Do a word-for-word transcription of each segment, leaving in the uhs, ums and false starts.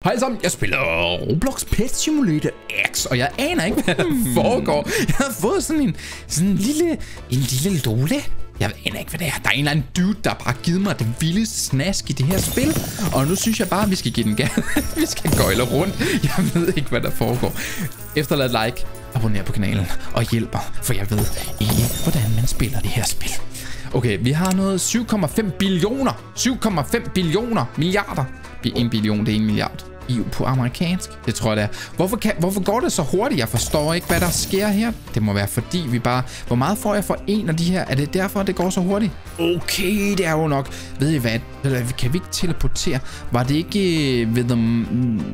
Hej sammen, jeg spiller Roblox Pet Simulator X, og jeg aner ikke, hvad der foregår. Jeg har fået sådan en, sådan en lille, en lille lole. Jeg aner ikke, hvad det er. Der er en eller anden dude, der bare har givet mig det vildeste snask i det her spil. Og nu synes jeg bare, at vi skal give den gas. Vi skal gøjle rundt. Jeg ved ikke, hvad der foregår. Efterlad et like, abonner på kanalen og hjælp mig, for jeg ved ikke, hvordan man spiller det her spil. Okay, vi har noget syv komma fem billioner. syv komma fem billioner milliarder. En billion, det er en milliard. I på amerikansk. Det tror jeg, det er. Hvorfor, kan, hvorfor går det så hurtigt? Jeg forstår ikke, hvad der sker her. Det må være, fordi vi bare... Hvor meget får jeg for en af de her? Er det derfor, det går så hurtigt? Okay, det er jo nok... Ved I hvad? Kan vi ikke teleportere? Var det ikke ved dem...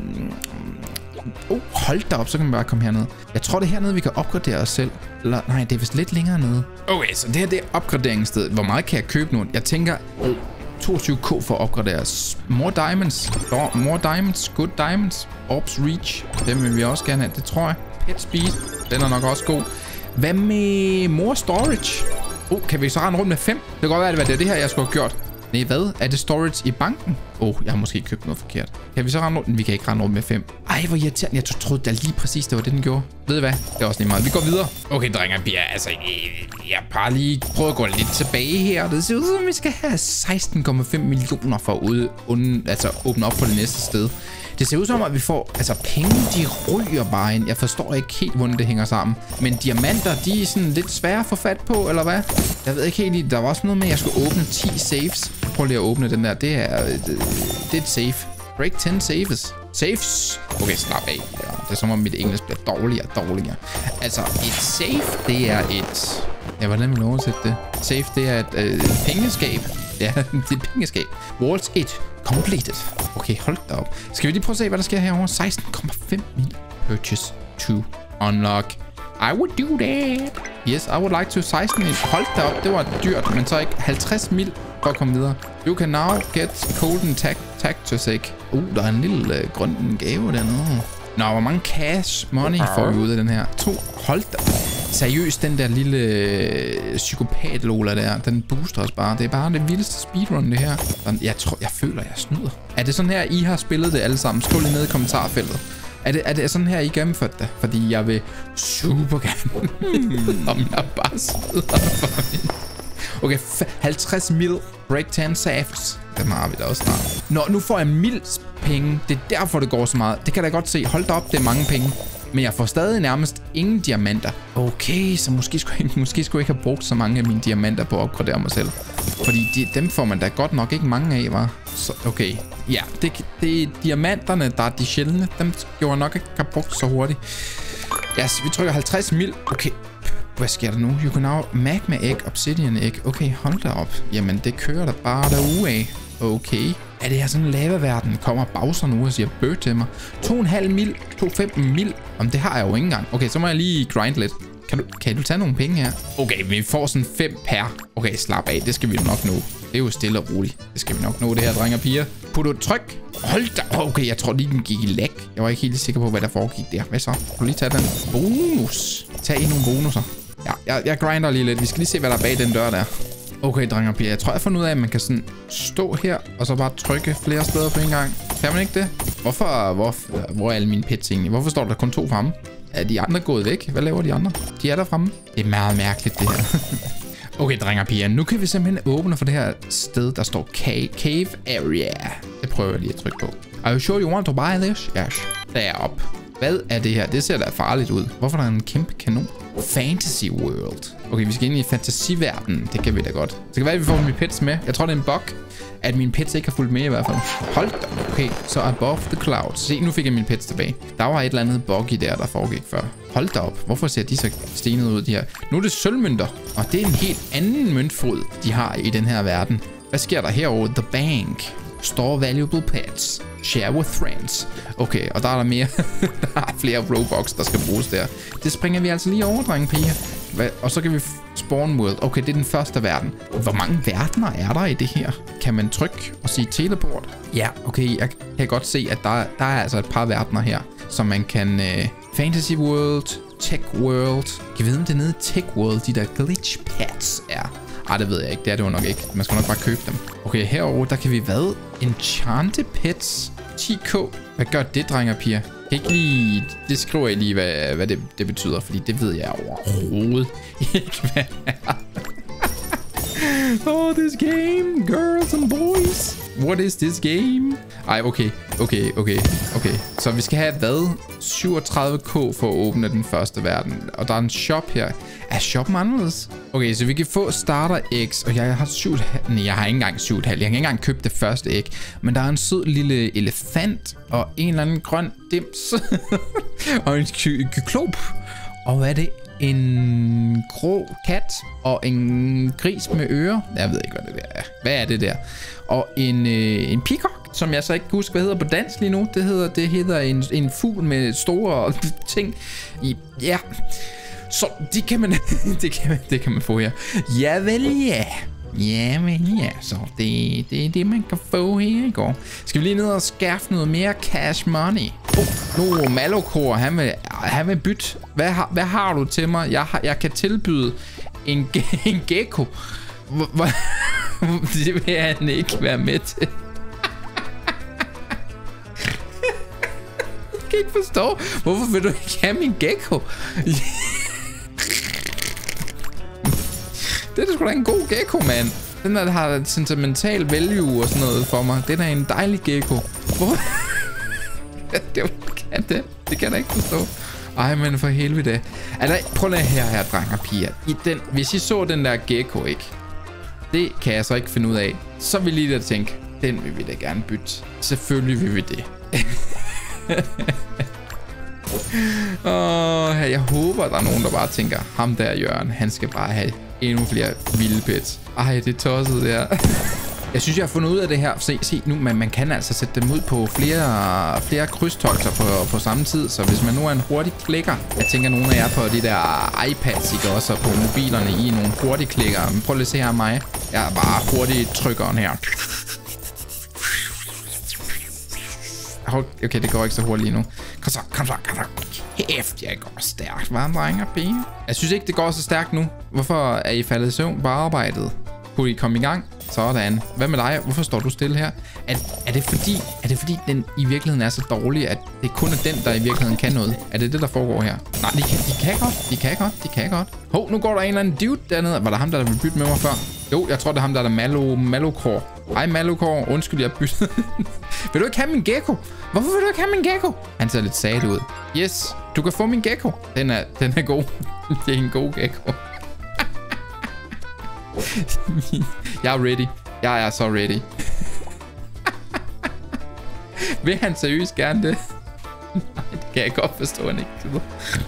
Oh, hold da op, så kan vi bare komme herned. Jeg tror, det er hernede, vi kan opgradere os selv. Eller, nej, det er vist lidt længere nede. Okay, så det her, det er opgraderingssted. Hvor meget kan jeg købe nu? Jeg tænker... Oh, toogtyve k for at opgradere. More diamonds. More diamonds. Good diamonds. Orbs reach. Dem vil vi også gerne have. Det tror jeg. Pet speed. Den er nok også god. Hvad med more storage? Oh, kan vi så rende rundt med fem? Det kan godt være, at det er det her, jeg skulle have gjort. Nej, hvad? Er det storage i banken? Åh, oh, jeg har måske købt noget forkert. Kan vi så rende rundt? Vi kan ikke rende rundt med fem. Ej, hvor irriterende. Jeg troede da lige præcis, det var det, den gjorde. Ved I hvad? Det er også lige meget. Vi går videre. Okay, drenge og piger. Altså, jeg bare lige prøve at gå lidt tilbage her. Det ser ud som, vi skal have seksten komma fem millioner for at ud, und, altså, åbne op på det næste sted. Det ser ud som, at vi får... Altså, penge, de ryger bare ind. Jeg forstår ikke helt, hvordan det hænger sammen. Men diamanter, de er sådan lidt svære at få fat på, eller hvad? Jeg ved ikke helt. Der var også noget med, at jeg skulle åbne ti safes. Prøv lige at åbne den der. Det er... Det, det er et safe. Break ten safes. Safes. Okay, slap af. Ja, det er som om mit engelsk bliver dårligere og dårligere. Altså, et safe, det er et... Ja, hvordan vil jeg oversætte det? Safe, det er et øh, pengeskab. Ja, det er et pengeskab. Walls et. Completed. Okay, hold da op. Skal vi lige prøve at se, hvad der sker herovre? seksten komma fem mil. Purchase to unlock. I would do that. Yes, I would like to. seksten mil. Hold da op, det var dyrt, men så ikke halvtreds mil for at komme videre. You can now get golden tactusec. Uh, der er en lille øh, grøn gave dernede. Nå, hvor mange cash money får vi ud af den her? To. Hold da. Seriøst, den der lille øh, psykopat-lola der, den booster os bare. Det er bare det vildeste speedrun, det her. Jeg tror, jeg føler, jeg snyder. Er det sådan her, I har spillet det alle sammen? Skriv lige ned i kommentarfeltet. Er det, er det sådan her, I gennemført det? Fordi jeg vil super gerne, om jeg bare sidder for. Okay, halvtreds mil. Break ten safes. Dem har vi da også snart. Nå, nu får jeg mils penge. Det er derfor, det går så meget. Det kan jeg da godt se. Hold da op, det er mange penge. Men jeg får stadig nærmest ingen diamanter. Okay, så måske skulle jeg, måske skulle jeg ikke have brugt så mange af mine diamanter på at opgradere mig selv. Fordi de, dem får man da godt nok ikke mange af, var. Så okay. Ja, det, det er diamanterne, der er de sjældne. Dem gjorde jeg nok ikke have brugt så hurtigt. Ja, så vi trykker halvtreds mil. Okay. Hvad sker der nu? You can now magma egg, obsidian egg. Okay, hold da op. Jamen, det kører der bare derude af. Okay. Er det her sådan en lava-verden? Kommer Bowser nu og siger bøh til mig? to komma fem mil. to komma fem mil. Om det har jeg jo ikke engang. Okay, så må jeg lige grind lidt. Kan du, kan du tage nogle penge her? Okay, vi får sådan fem per. Okay, slap af. Det skal vi jo nok nå. Det er jo stille og roligt. Det skal vi nok nå, det her, drenge og piger. Put et tryk. Hold da. Okay, jeg tror lige, den gik i lag. Jeg var ikke helt sikker på, hvad der foregik der. Hvad så? Kan du lige tage den? Bonus. Tag i nogle bonusser. Ja, jeg, jeg grinder lige lidt. Vi skal lige se, hvad der er bag den dør der. Okay, drenge og piger. Jeg tror, jeg har fundet ud af, at man kan sådan stå her, og så bare trykke flere steder på en gang. Kan man ikke det? Hvorfor? Hvor, hvor er alle mine pets egentlig? Hvorfor står der kun to fremme? Er de andre gået væk? Hvad laver de andre? De er der fremme. Det er meget mærkeligt, det her. Okay, drenge og piger. Nu kan vi simpelthen åbne for det her sted, der står cave, cave area. Det prøver jeg lige at trykke på. Are you sure you want to buy this? Yes. Derop. Hvad er det her? Det ser da farligt ud. Hvorfor er der en kæmpe kanon? Fantasy World. Okay, vi skal ind i fantasiverdenen. Det kan vi da godt. Det kan være, at vi får mine pets med. Jeg tror, det er en bug, at mine pets ikke har fulgt med i hvert fald. Hold da. Okay, så above the clouds. Se, nu fik jeg mine pets tilbage. Der var et eller andet bug i der, der foregik før. Hold da op. Hvorfor ser de så stenede ud, de her? Nu er det sølvmønter. Og det er en helt anden møntfod, de har i den her verden. Hvad sker der herovre? The Bank. Store valuable pets. Share with friends. Okay, og der er der mere. Der er flere Robux, der skal bruges der. Det springer vi altså lige over, drenge piger. Og så kan vi spawn world. Okay, det er den første verden. Hvor mange verdener er der i det her? Kan man trykke og sige teleport? Ja, okay, jeg kan godt se, at der, der er altså et par verdener her, som man kan... Uh, Fantasy World, Tech World. Kan vi vide, om det er nede i Tech World, de der glitch pets er? Ej, det ved jeg ikke. Det er det jo nok ikke. Man skal nok bare købe dem. Okay, herovre, der kan vi hvad? Enchanted pets. ti k. Hvad gør det, drenge og piger? Kan ikke lige... Det skriver jeg lige, hvad, hvad det, det betyder, fordi det ved jeg overhovedet ikke, hvad er. Oh, this game, girls and boys. What is this game? Ej, okay, okay, okay, okay. Så vi skal have hvad? syvogtredive k for at åbne den første verden. Og der er en shop her. Er shoppen anderledes? Okay, så vi kan få starter eggs. Og jeg har syv... Nej, jeg har ikke engang syv. Jeg kan ikke engang købe det første æg. Men der er en sød lille elefant. Og en eller anden grøn dims. og en kyklop. Og hvad er det? En grå kat og en gris med ører. Jeg ved ikke, hvad det der er. Hvad er det der? Og en, øh, en peacock, som jeg så ikke kan huske, hvad hedder på dansk lige nu. Det hedder, det hedder en, en fugl med store ting i. Ja. Så det kan man, det kan man, det kan man få her. Ja vel, ja. Ja, men ja, så det, det er det, man kan få her i går. Skal vi lige ned og skaffe noget mere cash money? Oh, nu Malokor, han vil, han vil bytte. Hvad har, hvad har du til mig? Jeg, har, jeg kan tilbyde en, en gecko. Det vil han ikke være med til. Jeg kan ikke forstå, hvorfor vil du ikke have min gecko? Det er sgu da en god gecko, mand. Den der har et sentimental value og sådan noget for mig. Den er en dejlig gecko. Hvor? det kan det. Det kan jeg da ikke forstå. Ej, men for helvede. Altså, prøv lige her, her, drenge og piger. I den, hvis I så den der gecko, ikke? Det kan jeg så ikke finde ud af. Så vil I da tænke, den vil vi da gerne bytte. Selvfølgelig vil vi det. Åh, jeg håber, der er nogen, der bare tænker, ham der Jørgen, han skal bare have endnu flere vilde pets. Ej, det er tosset der. Jeg synes, jeg har fundet ud af det her. Se, se nu, man, man kan altså sætte dem ud på flere, flere krydstolser på, på samme tid. Så hvis man nu er en hurtig klikker, jeg tænker, nogle af jer på de der iPads, ikke også, og på mobilerne i nogle hurtige klikker. Men prøv lige at se her mig. Jeg er bare hurtig trykkeren her. Okay, det går ikke så hurtigt lige nu. Kom så, kom så, kom så. Kæft, jeg går stærkt, hva', drenge og piger? Jeg synes ikke, det går så stærkt nu. Hvorfor er I faldet i søvn på arbejdet? Kunne I komme i gang? Sådan. Hvad med dig? Hvorfor står du stille her? Er, er, det fordi, er det fordi, den i virkeligheden er så dårlig, at det kun er den, der i virkeligheden kan noget? Er det det, der foregår her? Nej, de kan, de kan godt. De kan godt. De kan godt. Hov, nu går der en eller anden dude dernede. Var der ham, der ville bytte med mig før? Jo, jeg tror, det er ham, der er der Malo, Malokor. Hej, Malokor. Undskyld, jeg byttede. Vil du ikke have min gecko? Hvorfor vil du ikke have min gecko? Han ser lidt sad ud. Yes, du kan få min gecko. Den er, den er god. Det er en god gecko. Jeg er ready. Jeg er så ready. Vil han seriøst gerne det? Nej, det kan jeg godt forstå, han ikke gider.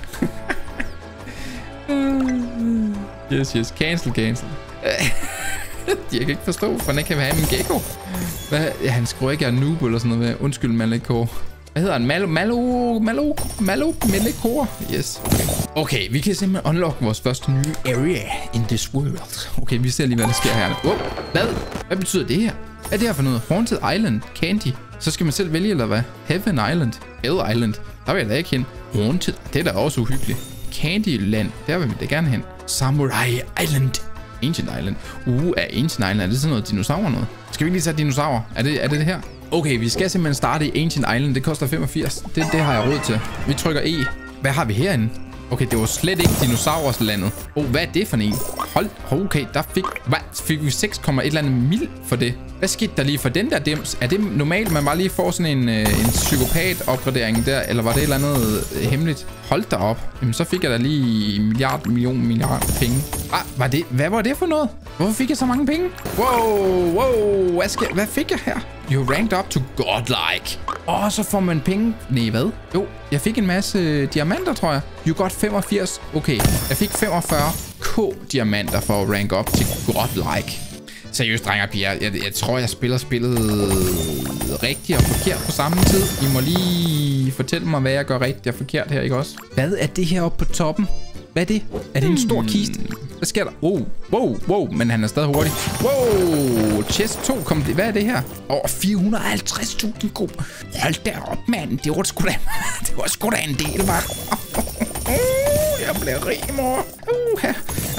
Yes, yes. Cancel, cancel. Jeg kan ikke forstå, for han ikke kan have min gecko. Hvad? Ja, han skriver ikke, jeg er noob eller sådan noget. Undskyld, Malekor. Hvad hedder han? Malo, Malo, Malo, Malo, Malekor. Yes. Okay, vi kan simpelthen unlock vores første nye area in this world. Okay, vi ser lige, hvad der sker her. Oh, hvad? Hvad betyder det her? Hvad er det her for noget? Haunted Island, Candy. Så skal man selv vælge, eller hvad? Heaven Island, Hell Island. Der vil jeg da ikke hen. Haunted, det er da også uhyggeligt. Candyland, der vil vi da gerne hen. Samurai Island. Ancient Island. Uh, er Ancient Island, er det sådan noget dinosaurer noget? Skal vi lige sætte dinosaurer? Er det, er det det her? Okay, vi skal simpelthen starte i Ancient Island. Det koster femogfirs. Det, det har jeg råd til. Vi trykker E. Hvad har vi herinde? Okay, det var slet ikke dinosaurslandet. Oh, hvad er det for en? Hold, okay, der fik, hvad, fik vi seks komma et eller andet mil for det. Hvad skete der lige for den der dims? Er det normalt, man bare lige får sådan en, øh, en psykopat-opgradering der? Eller var det et eller andet øh, hemmeligt? Hold da op. Jamen, så fik jeg da lige milliard, million, milliard penge. Ah, var det, hvad var det for noget? Hvorfor fik jeg så mange penge? Wow, wow, hvad, skal, hvad fik jeg her? You ranked up to godlike. Åh, oh, så får man penge. Nej, hvad? Jo, jeg fik en masse diamanter, tror jeg. You got femogfirs. Okay, jeg fik femogfyrre k diamanter for at rank up til godlike. Seriøst, drenge og piger. Jeg, jeg tror, jeg spiller spillet rigtigt og forkert på samme tid. I må lige fortælle mig, hvad jeg gør rigtigt og forkert her, ikke også? Hvad er det her oppe på toppen? Hvad er det? Er det en stor kiste? Hvad sker der? Wow, wow, wow. Men han er stadig hurtig. Wow, chest to kom det. Hvad er det her? Åh, oh, fire hundrede og halvtreds tusind ko. Hold da op, mand. Det var sgu da, det var sgu da en del, var. Jeg bliver rig, mor. Uh,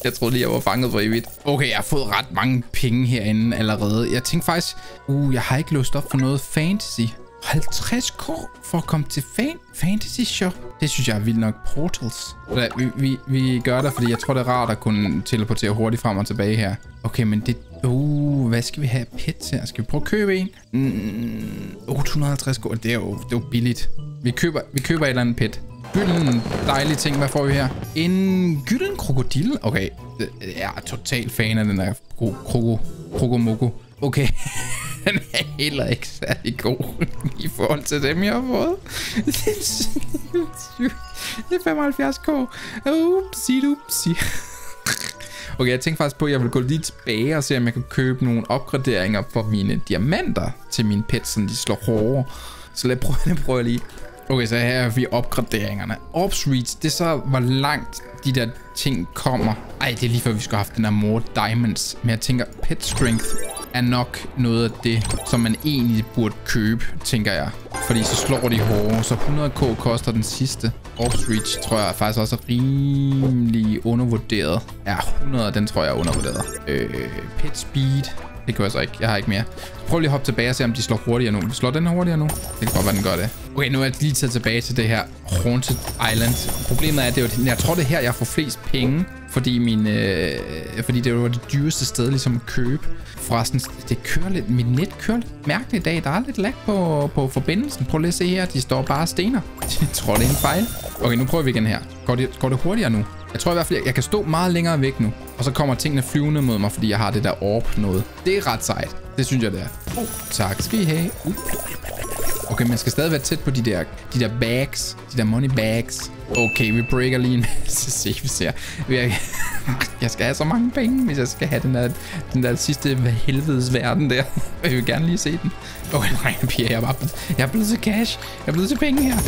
Jeg troede lige, jeg var fanget for evigt. Okay, jeg har fået ret mange penge herinde allerede. Jeg tænkte faktisk, uh, jeg har ikke låst op for noget fantasy. halvtreds k for at komme til fan fantasy shop. Det synes jeg er vildt nok. Portals. Vi, vi, vi gør det, fordi jeg tror, det er rart at kunne teleportere hurtigt frem og tilbage her. Okay, men det... Uh, hvad skal vi have pets her? Skal vi prøve at købe en? Mm, otte hundrede og halvtreds k. Det er jo, det er jo billigt. Vi køber, vi køber et eller andet pet. Gylden dejlige ting. Hvad får vi her? En gylden krokodil. Okay, jeg er totalt fan af den der kroko krokomoko. Okay. Den er heller ikke særlig god i forhold til dem, jeg har fået. Det er femoghalvfjerds k. Upsi, upsi. Okay, jeg tænkte faktisk på, at jeg vil gå lige tilbage og se, om jeg kan købe nogle opgraderinger for mine diamanter til mine pets, så de slår hårdere. Så lad prøve, lad prøve lige. Okay, så her er vi opgraderingerne. Ops Reach, det er så, hvor langt de der ting kommer. Ej, det er lige før, vi skulle have haft den her more diamonds. Men jeg tænker, pet strength er nok noget af det, som man egentlig burde købe, tænker jeg. Fordi så slår de hårdere. Så hundrede k koster den sidste. Ops Reach tror jeg faktisk også er rimelig undervurderet. Ja, hundrede, den tror jeg er undervurderet. Øh, pet speed. Det kan jeg så ikke. Jeg har ikke mere. Prøv lige at hoppe tilbage og se, om de slår hurtigere nu. Slår den her hurtigere nu? Det kan godt være, den gør det. Okay, nu er jeg lige taget tilbage til det her Haunted Island. Problemet er, at det er jo, jeg tror, det er her, jeg får flest penge. Fordi, min, øh, fordi det var det dyreste sted ligesom at købe. Forresten, det kører lidt, mit net kører lidt mærkeligt i dag. Der er lidt lag på, på forbindelsen. Prøv lige at se her, de står bare stener. Jeg tror, det er en fejl. Okay, nu prøver vi igen her. Går det, går det hurtigere nu? Jeg tror i hvert fald, jeg kan stå meget længere væk nu. Og så kommer tingene flyvende mod mig, fordi jeg har det der orb noget. Det er ret sejt. Det synes jeg, det er. Oh, tak skal I have. Uh. Okay, man skal stadig være tæt på de der, de der bags. De der money bags. Okay, vi breaker lige en masse. Se, vi ser. Jeg skal have så mange penge, hvis jeg skal have den der, den der sidste helvedes verden der. Jeg vil gerne lige se den. Okay, nej, piger, jeg er bare jeg er blevet til cash. Jeg er blevet til penge her.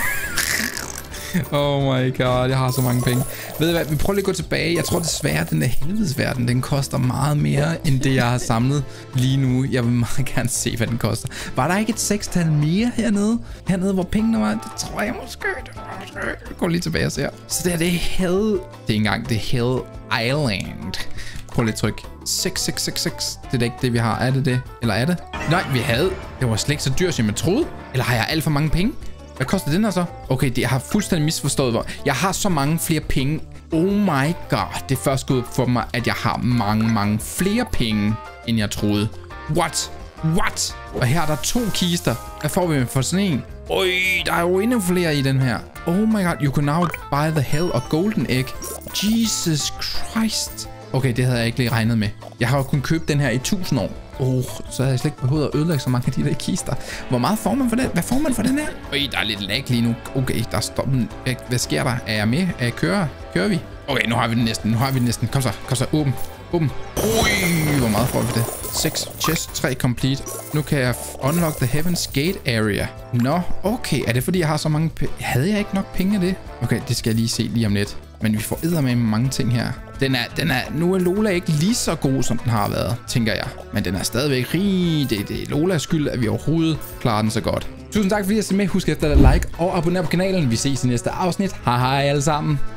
Oh my god, jeg har så mange penge. Ved I hvad, vi prøver lige at gå tilbage. Jeg tror desværre, at den der helvedesverden, den koster meget mere, end det jeg har samlet lige nu. Jeg vil meget gerne se, hvad den koster. Var der ikke et sekstal mere hernede? Hernede, hvor pengene var? Det tror jeg måske. Det tror jeg måske. Vi går lige tilbage og ser. Så det er det Hell... Det er ikke engang det Hell Island. Prøv lige at trykke. seks seks seks seks. Det er da ikke det, vi har. Er det det? Eller er det? Nej, vi havde. Det var slet ikke så dyrt, som jeg troede. Eller har jeg alt for mange penge? Hvad koster den her så? Okay, det, jeg har fuldstændig misforstået, hvor jeg har så mange flere penge. Oh my god, det er først gået for mig, at jeg har mange, mange flere penge, end jeg troede. What? What? Og her er der to kister. Hvad får vi for sådan en? Øj, der er jo endnu flere i den her. Oh my god, you can now buy the hell of golden egg. Jesus Christ. Okay, det havde jeg ikke lige regnet med. Jeg har jo kun købt den her i tusind år. Åh, oh, så havde jeg slet ikke behøvet at ødelægge så mange af de der kister. Hvor meget får man for den? Hvad får man for den her? Øj, der er lidt lag lige nu. Okay, der står... Hvad sker der? Er jeg med? Er jeg kører? Kører vi? Okay, nu har vi den næsten. Nu har vi den næsten. Kom så. Kom så. Åben. Åben. Ui, hvor meget får vi det? seks chest, tre complete. Nu kan jeg unlock the Heaven's Gate area. Nå, okay. Er det fordi, jeg har så mange penge? Havde jeg ikke nok penge af det? Okay, det skal jeg lige se lige om lidt. Men vi får eddermame med mange ting her. Den er, den er, nu er Lola ikke lige så god, som den har været, tænker jeg. Men den er stadigvæk rig. Det, det er Lolas skyld, at vi overhovedet klarer den så godt. Tusind tak, fordi I har set med. Husk efter at like og abonnere på kanalen. Vi ses i næste afsnit. Hej hej alle sammen.